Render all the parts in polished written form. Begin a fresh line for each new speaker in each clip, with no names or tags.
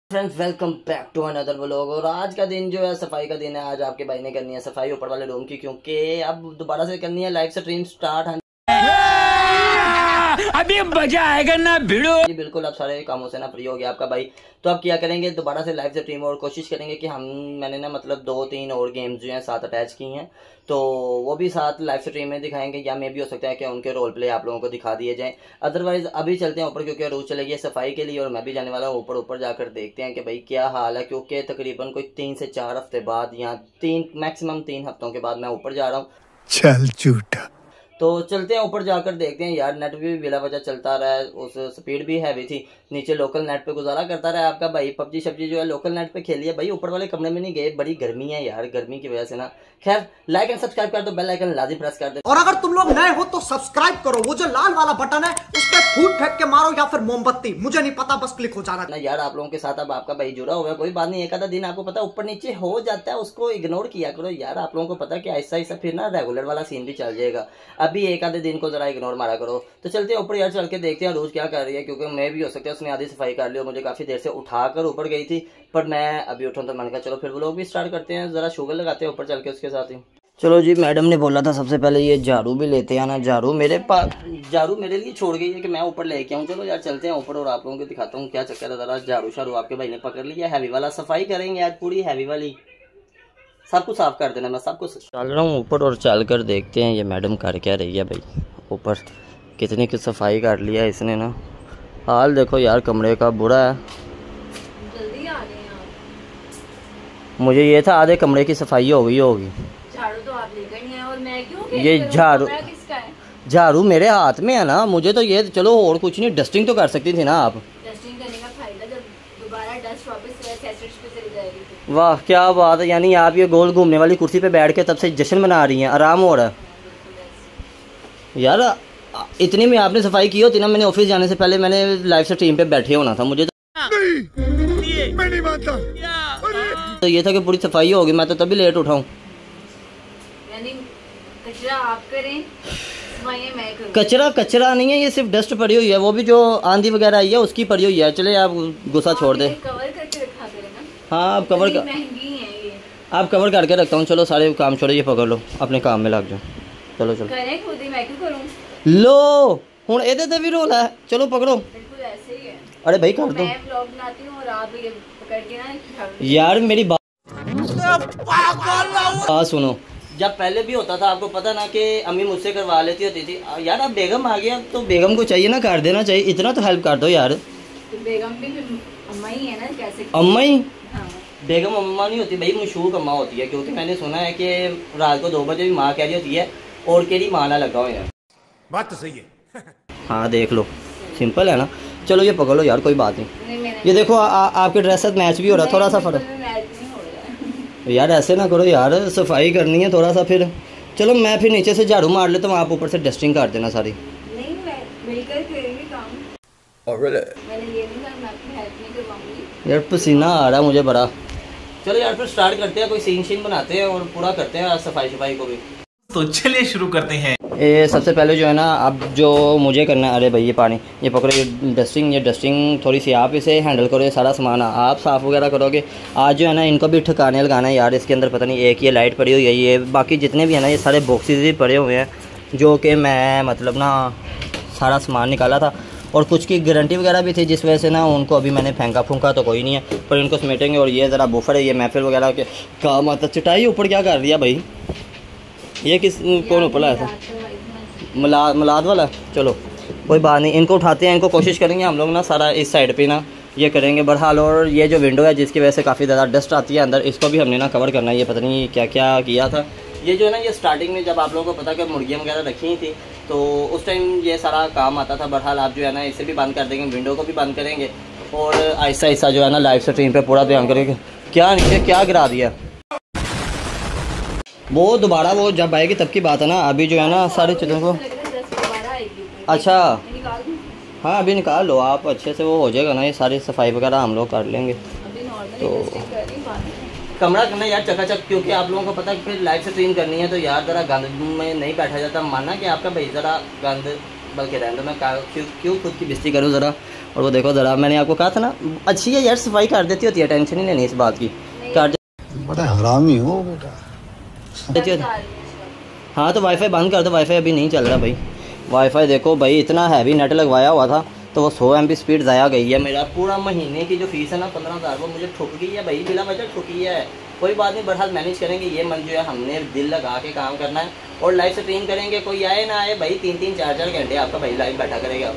Friends welcome back to another vlog. और आज का दिन जो है सफाई का दिन है। आज आपके भाई ने करनी है सफाई ऊपर वाले रूम की, क्योंकि अब दोबारा से करनी है लाइव स्ट्रीम स्टार्ट। अभी मजा आएगा ना भिड़ो। जी बिल्कुल, आप सारे कामों से ना फ्री हो गया आपका भाई। तो आप क्या करेंगे, दोबारा से लाइव स्ट्रीम और कोशिश करेंगे कि मैंने ना मतलब 2-3 और गेम्स जो हैं साथ अटैच की हैं, तो वो भी साथ लाइव स्ट्रीम में दिखाएंगे, या मे भी हो सकता है कि उनके रोल प्ले आप लोगों को दिखा दिए जाएं। अदरवाइज अभी चलते हैं ऊपर, क्योंकि रोज चलेगी सफाई के लिए और मैं भी जाने वाला हूँ ऊपर जाकर देखते हैं कि भाई क्या हाल है, क्योंकि तकरीबन कोई 3 से 4 हफ्ते बाद या 3 मैक्सिमम 3 हफ्तों के बाद मैं ऊपर जा रहा हूँ।
चल झूठा।
तो चलते हैं ऊपर जाकर देखते हैं। यार नेट भी बिला वजह चलता रहा है, उस स्पीड भी हैवी थी, नीचे लोकल नेट पे गुजारा करता रहा आपका भाई। पबजी शब्जी जो है लोकल नेट पे खेल लिया भाई, ऊपर वाले कमरे में नहीं गए, बड़ी गर्मी है यार, गर्मी की वजह से ना। खैर लाइक एंड सब्सक्राइब कर दो, बेल आइकन लाजिम प्रेस कर दो,
और अगर तुम लोग नए हो तो सब्सक्राइब करो। वो जो लाल वाला बटन है उस पर फूट फेंक के मारो या फिर मोमबत्ती, मुझे नहीं पता, बस क्लिक हो जाना
ना यार। आप लोगों के साथ अब आपका भाई जुड़ा हुआ है, कोई बात नहीं, एक आधा दिन आपको पता ऊपर नीचे हो जाता है, उसको इग्नोर किया करो यार। आप लोगों को पता है कि ऐसा ऐसा फिर ना रेगुलर वाला सीन भी चल जाएगा। अभी एक आधे दिन को जरा इग्नोर मारा करो। तो चलते हैं ऊपर यार, चल के देखते हैं रोज क्या कर रही है, क्योंकि मैं भी हो सकता है उसने आधी सफाई कर ली, मुझे काफी देर से उठाकर ऊपर गई थी, पर मैं अभी उठूं तो मैंने कहा चलो फिर वो लोग भी स्टार्ट करते हैं, जरा शुगर लगाते हैं ऊपर चल के उसके साथ ही। चलो जी, मैडम ने बोला था सबसे पहले ये झाड़ू भी लेते हैं ना। झाड़ू मेरे पास, झाड़ू मेरे लिए छोड़ गई है कि मैं ऊपर लेके आऊँ। चलो यार चलते हैं ऊपर और आप लोगों को दिखाता हूँ क्या चक्कर है। जरा झाड़ू शाड़ू आपके भाई ने पकड़ लिया, हैवी वाला सफाई करेंगे आज, पूरी हैवी वाली, सब कुछ साफ कर देना। मैं सब कुछ चल रहा हूँ ऊपर और चल कर देखते हैं ये मैडम कर क्या रही है भाई। ऊपर कितनी की सफाई कर लिया इसने ना। हाल देखो यार कमरे का बुरा है।
जल्दी आ रहे हैं आप।
मुझे ये था आधे कमरे की सफाई हो गई होगी।
झाड़ू तो आप लेकर नहीं आए और मैं क्यों?
ये झाड़ू,
किसका है?
झाड़ू मेरे हाथ में है ना, मुझे तो ये चलो और कुछ नहीं, डस्टिंग तो कर सकती थी ना आप।
डस्टिंग करने का फायदा जब दोबारा डस्ट वापस सैचरेट पे चली जाएगी।
वाह क्या बात है, यानी आप ये गोल घूमने वाली कुर्सी पे बैठ के तब से जश्न मना रही हैं, आराम हो रहा है यार। इतनी में आपने सफाई की होती ना, मैंने ऑफिस जाने से पहले मैंने लाइव स्ट्रीम पे बैठे होना था। मुझे
नहीं, मैं नहीं मानता।
तो ये था कि पूरी सफाई होगी, मैं तो तभी लेट उठाऊं।
यानी कचरा आप करें, सफाई मैं करूं।
कचरा नहीं है, ये सिर्फ डस्ट पड़ी हुई है, वो भी जो आंधी वगैरह आई है उसकी पड़ी हुई है। चले आप गुस्सा छोड़ दे।
कवर करके रखा करें ना।
हाँ आप कवर कर,
महंगी है ये,
आप कवर करके रखता हूँ। चलो सारे काम छोड़ो, ये पकड़ लो, अपने काम में लग जाओ। चलो चलो
करें खुद ही, मैं क्यों करूं?
लो हुण एदे ते भी रोला है, चलो पकड़ो।
बिल्कुल ऐसे ही है।
अरे भाई कर दो।
मैं व्लॉग बनाती हूँ और आप ये पकड़ के ना
यार मेरी बात सुनो, जब पहले भी होता था आपको पता ना कि अम्मी मुझसे करवा लेती होती थी यार। अब बेगम आ गया तो बेगम को चाहिए ना कर देना चाहिए, इतना तो हेल्प कर दो यार।
तो बेगम भी अम्मा ही है ना, कैसे
अम्मा ही?
हाँ।
बेगम अम्मा नहीं होती भाई, मशहूर अम्मा होती है, क्योंकि मैंने सुना है कि रात को 2 बजे भी माँ कह रही होती है और केड़ी माँ ना लगा हो यार।
बात तो सही है।
हाँ देख लो, सिंपल है ना। चलो ये पकड़ लो यार, कोई बात नहीं। ये देखो आपके ड्रेस से मैच भी हो रहा है, थोड़ा सा फर्क यार। ऐसे ना करो यार, सफाई करनी है थोड़ा सा। फिर चलो मैं फिर नीचे से झाड़ू मार लेता हूँ, आप ऊपर से डस्टिंग कर देना सारी।
नहीं, मैं मिलकर करेंगे काम। मैंने ये नहीं कहा मैं आपकी हेल्प नहीं करवाऊंगी।
यार पसीना आ रहा है मुझे बड़ा। चलो यार फिर स्टार्ट करते हैं, कोई सीन शीन बनाते हैं और पूरा करते हैं सफाई को भी।
तो चलिए शुरू करते हैं।
ये सबसे पहले जो है ना, अब जो मुझे करना है, अरे भाई ये पानी ये पकड़ो, ये डस्टिंग थोड़ी सी आप इसे हैंडल करो, ये सारा सामान आप साफ़ वगैरह करोगे। आज जो है ना इनको भी ठिकाने लगाना है यार। इसके अंदर पता नहीं, एक ये लाइट पड़ी हुई है, ये बाकी जितने भी है ना ये सारे बॉक्सेस ही पड़े हुए हैं, जो कि मैं मतलब ना सारा सामान निकाला था, और कुछ की गारंटी वगैरह भी थी, जिस वजह से ना उनको अभी मैंने फेंका फूंका तो कोई नहीं है, पर इनको समेटेंगे। और ये ज़रा बुफर है, ये महफिल वगैरह के काम आता। चटाई ऊपर क्या कर दिया भाई, ये किस कौन ऊपर लाया था? मलाद वाला। चलो कोई बात नहीं, इनको उठाते हैं, इनको कोशिश करेंगे हम लोग ना सारा इस साइड पे ना ये करेंगे बहरहाल। और ये जो विंडो है जिसकी वजह से काफ़ी ज़्यादा डस्ट आती है अंदर, इसको भी हमने ना कवर करना है। ये पता नहीं क्या क्या किया था। ये जो है ना, ये स्टार्टिंग में जब आप लोगों को पता कि मुर्गियाँ वगैरह रखी थी तो उस टाइम ये सारा काम आता था। बहरहाल आप जो है ना इसे भी बंद कर देंगे, विंडो को भी बंद करेंगे, और आहिस्ता आहिस्ता जो है ना लाइव स्ट्रीम पर पूरा ध्यान करेंगे। क्या नीचे क्या गिरा दिया, वो दोबारा वो जब आएगी तब की बात है ना। अभी जो है ना सारी चीज़ों को, अच्छा हाँ अभी निकाल लो आप, अच्छे से वो हो जाएगा ना, ये सारी सफाई वगैरह हम लोग कर लेंगे। तो कमरा करना यार चकाचक, क्योंकि आप लोगों को पता है फिर लाइव स्ट्रीम करनी है तो यार ज़रा गंद में नहीं बैठा जाता। माना कि आपका भाई ज़रा गंद बल्कि रहने दो, मैं क्यों खुद की बेइज्जती करूँ ज़रा। और वो देखो ज़रा, मैंने आपको कहा था ना अच्छी है यार, सफाई कर देती होती है, टेंशन ही नहीं इस बात की, कर
बड़ा हरामी हो बेटा।
देती होती। हाँ तो वाईफाई बंद कर दो, वाईफाई अभी नहीं चल रहा भाई। वाईफाई देखो भाई, इतना हैवी नेट लगवाया हुआ था तो वो 100 MB स्पीड ज़ाया गई है। मेरा पूरा महीने की जो फीस है ना 15,000 वो मुझे ठुक गई है भाई, बिला वजह ठुकी है। कोई बात नहीं, बहरहाल मैनेज करेंगे। ये मन जो है हमने दिल लगा के काम करना है और लाइव स्ट्रीम करेंगे, कोई आए ना आए भाई 3-3 4-4 घंटे आपका भाई लाइव बैठा करेगा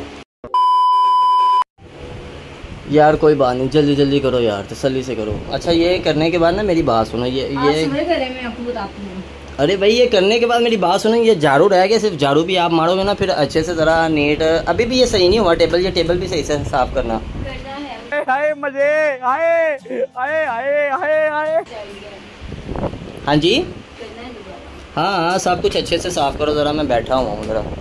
यार। कोई बात नहीं, जल्दी जल्दी करो यार, तसल्ली से करो। अच्छा ये करने के बाद ना मेरी बात सुनो, ये
मैं आपको बताती हूँ।
अरे भाई ये करने के बाद मेरी बात सुनो, ये झाड़ू रह गया, सिर्फ झाड़ू भी आप मारोगे ना फिर अच्छे से ज़रा नीट। अभी भी ये सही नहीं हुआ टेबल, ये टेबल भी सही से साफ़ करना।
आए मजे आए आए आए आए आए।
हाँ जी, हाँ हाँ सब कुछ अच्छे से साफ़ करो ज़रा, मैं बैठा हुआ हूँ ज़रा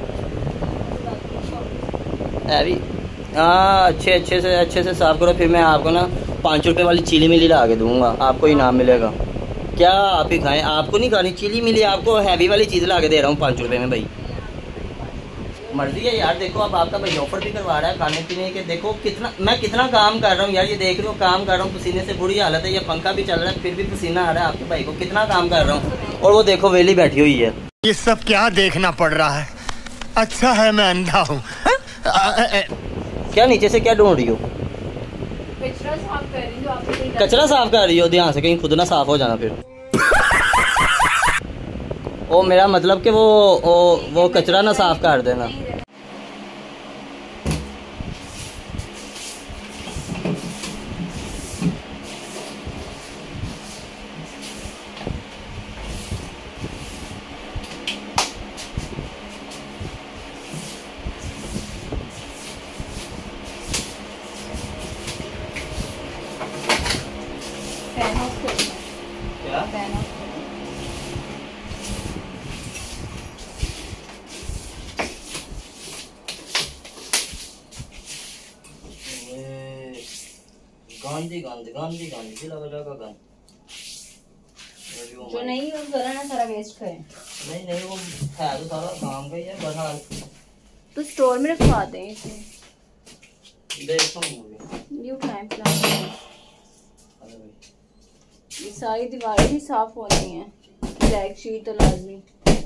अभी। हाँ अच्छे से साफ़ करो, फिर मैं आपको ना 5 रुपये वाली चिली मिली ला के दूँगा, आपको इनाम मिलेगा। क्या आप ही खाएं, आपको नहीं खानी चिली मिली, आपको हैवी वाली चीज़ ला के दे रहा हूँ 5 रुपये में भाई। मर्जी है यार, देखो अब आपका भाई ऑफर भी करवा रहा है खाने पीने के। देखो मैं कितना काम कर रहा हूँ यार, ये देख रहे हो काम कर रहा हूँ, पसीने से बुरी हालत है। ये पंखा भी चल रहा है फिर भी पसीना आ रहा है आपके भाई को, कितना काम कर रहा हूँ। और वो देखो वेली बैठी हुई है।
ये सब क्या देखना पड़ रहा है? अच्छा है मैं अंधा हूँ।
क्या नीचे से क्या ढूंढ रही हो?
कचरा साफ कर रही हो।
कचरा साफ कर रही हो, ध्यान से कहीं खुद ना साफ हो जाना फिर। ओ मेरा मतलब कि वो कचरा ना साफ कर देना। क्या गांधी जिला बजा का गान
जो नहीं यूज करा ना सारा वेस्ट करें।
नहीं वो है तो सारा काम का ही है, बहरहाल
तो स्टोर में रखवा दें इसे।
देखो
ये टाइम प्लान ये सारी दीवारें भी साफ होनी है, ब्लैक शीट तो लाजमी।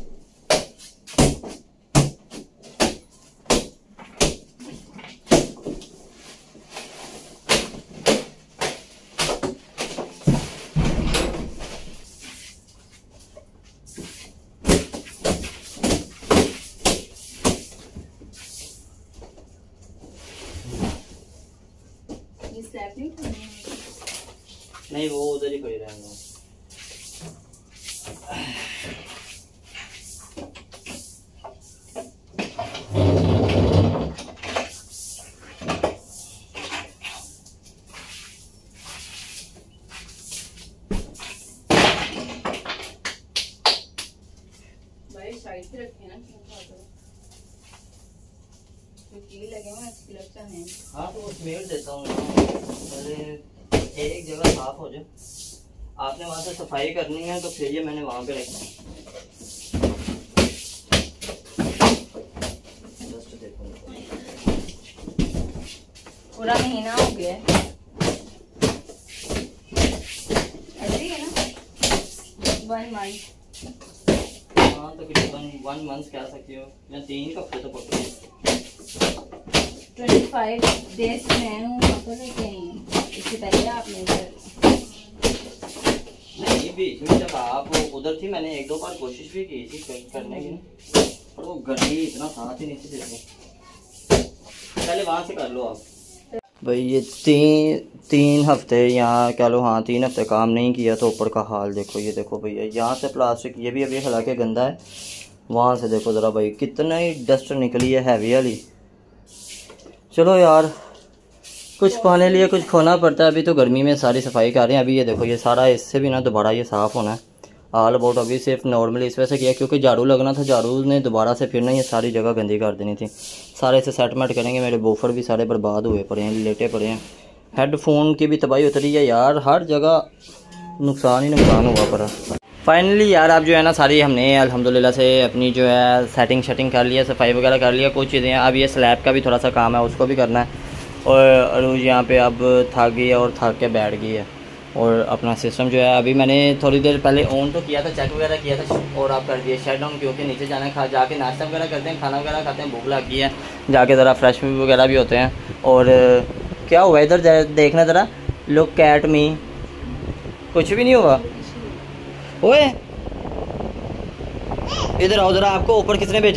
ये स्लैब
नहीं वो उधर ही पड़ी रहेंगे।
भाई साइड पे रखे ना, लगे हुए इसकी लगता है।
हाँ तो स्मेल देता हूँ, पहले एक जगह साफ हो जाए। आपने वहाँ से सफाई करनी है तो फिर ये मैंने वहाँ पे रखना है। जस्ट देखो
पूरा महीना हो गया ऐसे ही है ना, 1 मंथ।
हाँ तकरीबन 1 मंथ कह सकती हो या 3 हफ्ते तो पकड़े।
25 डेज में हूँ इससे पहले आपने
नहीं बीच में जब आप उधर थी मैंने 1-2 बार कोशिश भी की थी करने की, पर वो गड्डी इतना साथ ही नहीं थी देते। पहले वहाँ से कर लो आप भाई। ये 3 हफ्ते यहाँ कह लो, हाँ 3 हफ्ते काम नहीं किया तो ऊपर का हाल देखो। ये देखो भैया यहाँ से प्लास्टिक ये भी अभी हालांकि गंदा है, वहाँ से देखो ज़रा भाई कितना ही डस्ट निकली है हैवी वाली। चलो यार कुछ पाने लिए कुछ खोना पड़ता है। अभी तो गर्मी में सारी सफाई कर रहे हैं। अभी ये देखो ये सारा इससे भी ना दोबारा ये साफ़ होना है ऑल अबाउट। अभी सिर्फ नॉर्मली इस वजह से किया क्योंकि झाड़ू लगना था, झाड़ू ने दोबारा से फिर ना ये सारी जगह गंदी कर देनी थी। सारे से सेटमेंट करेंगे। मेरे बूफर भी सारे बर्बाद हुए पड़े हैं, लेटे पड़े हैं। हेडफोन की भी तबाही उतरी है यार, हर जगह नुकसान ही नुकसान हुआ पड़ा। फाइनली यार आप जो है ना सारी हमने अल्हम्दुलिल्लाह से अपनी जो है सेटिंग कर लिया, सफाई वगैरह कर लिया, कुछ चीज़ें। अब ये स्लैब का भी थोड़ा सा काम है, उसको भी करना है। और अरूज यहाँ पे अब थक गई है और थक के बैठ गई है। और अपना सिस्टम जो है अभी मैंने थोड़ी देर पहले ऑन तो किया था, चेक वगैरह किया था और आप कर दिए शट डाउन, क्योंकि नीचे जाना है, जाके नाश्ता वगैरह करते हैं, खाना वगैरह खाते हैं, भूख लग गई है, जाके ज़रा फ्रेश वगैरह भी होते हैं। और क्या हुआ इधर देखना ज़रा, लुक कैट मी, कुछ भी नहीं हुआ। ओए इधर आओ ज़रा, आपको ऊपर किसने भेजा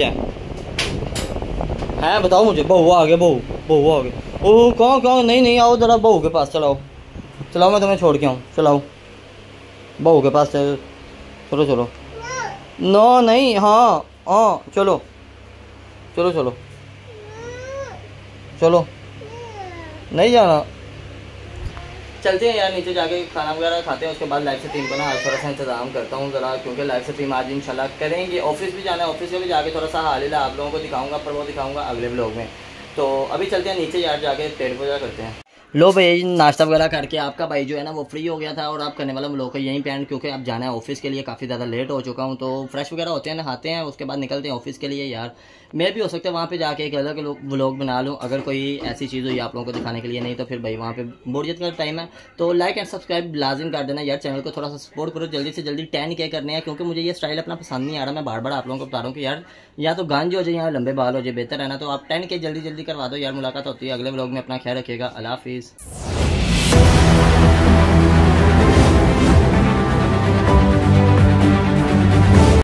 है बताओ मुझे। बहू आ गए, बहू आ गए। ओह कौन नहीं आओ ज़रा बहू के पास चलाओ, मैं तुम्हें छोड़ के आऊँ, चलाओ बहू के पास चलो। नो नहीं, हाँ चलो नहीं जाना। चलते हैं यार नीचे जाके खाना वगैरह खाते हैं, उसके बाद लाइव स्ट्रीम पर ना आज थोड़ा सा इंतजाम करता हूँ ज़रा, क्योंकि लाइव स्ट्रीम आज इंशाल्लाह करेंगे। ऑफिस भी जाना है, ऑफिस में भी जाके थोड़ा सा हाल आप लोगों को दिखाऊंगा, पर वो दिखाऊंगा अगले व्लॉग में। तो अभी चलते हैं नीचे यार, जाके पेट पूजा करते हैं। लो भाई नाश्ता वगैरह करके आपका भाई जो है ना वो फ्री हो गया था, और आप करने वाला व्लॉग का यहीं पे एंड, क्योंकि अब जाना है ऑफिस के लिए, काफ़ी ज़्यादा लेट हो चुका हूँ। तो फ्रेश वगैरह होते हैं, नहाते हैं, उसके बाद निकलते हैं ऑफिस के लिए। यार मैं भी हो सकता है वहाँ पे जाके एक अलग व्लॉग बना लूँ, अगर कोई ऐसी चीज़ हुई आप लोगों को दिखाने के लिए, नहीं तो फिर भाई वहाँ पे बोरियत का टाइम है। तो लाइक एंड सब्सक्राइब लाजिम कर देना यार, चैनल को थोड़ा सा सपोर्ट करो, जल्दी से जल्दी 10K करने हैं, क्योंकि मुझे ये स्टाइल अपना पसंद नहीं आ रहा। मैं बार बार आप लोगों को बता रहा हूँ कि यार या तो गांज हो जाए या लंबे बाल हो जाए, बेहतर है ना। तो आप 10K जल्दी कर वादो यार। मुलाकात होती है अगले व्लॉग में, अपना ख्याल रखिएगा, अल्लाह हाफिज़।